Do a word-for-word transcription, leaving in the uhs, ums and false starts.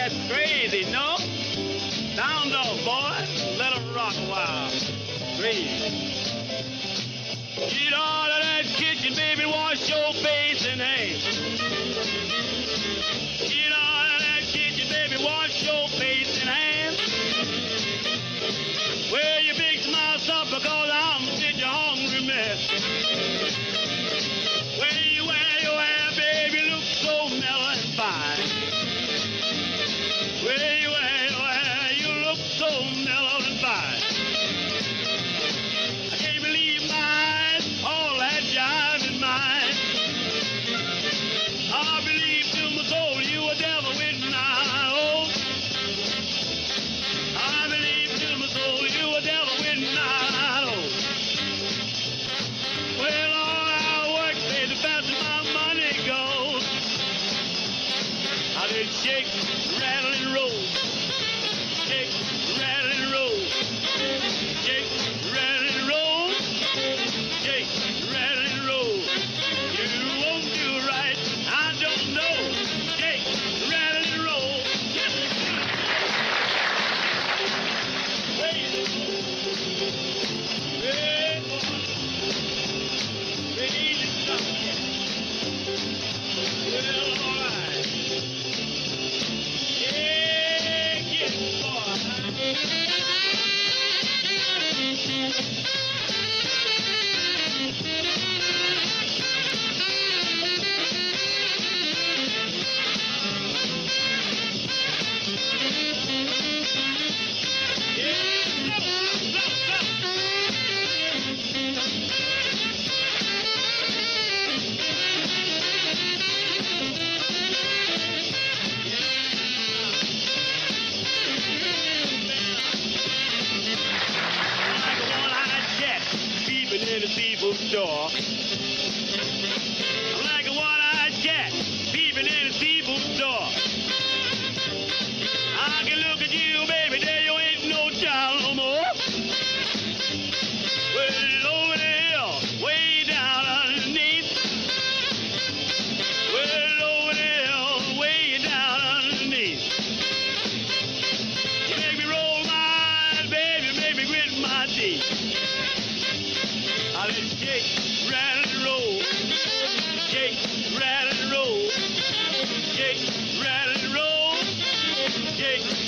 that's crazy, no? Down dog, boy. Let 'em rock a while. Crazy. Get out of that kitchen, baby, wash your face and hands. Get out of that kitchen, baby, wash your face and hands. Well, you fix my supper, cause I'm such a hungry mess. When you wear your hair, baby, look so mellow and fine. When you wear your hair, you look so mellow and fine. I can't believe mine, all that jive in mine. I believe to my soul you were devil with nine. Oh, I believe to my soul you were devil with nine. Oh, well, all our work pays the faster my money goes. I did shake, rattle, and roll. Shake, rattle, and roll. Shake, rattle, and roll. Shake, rattle, and roll. You won't do right, I don't know. Shake, rattle, and roll. Crazy. Hey, boy. Crazy stuff, yeah. Well, all right. Yeah, get it, boy. Like a one-eyed cat peeping in the people's door. I'm like a one-eyed cat peeping in the people's door. I can look at you, baby, there you ain't no child no more. Well, it's over the hill, way down underneath. Well, it's over the hill, way down underneath. You make me roll my eyes, baby, you make me grit my teeth. I let shake, rattle, and roll. Shake, rattle, and roll. Shake, rattle, and roll. Shake,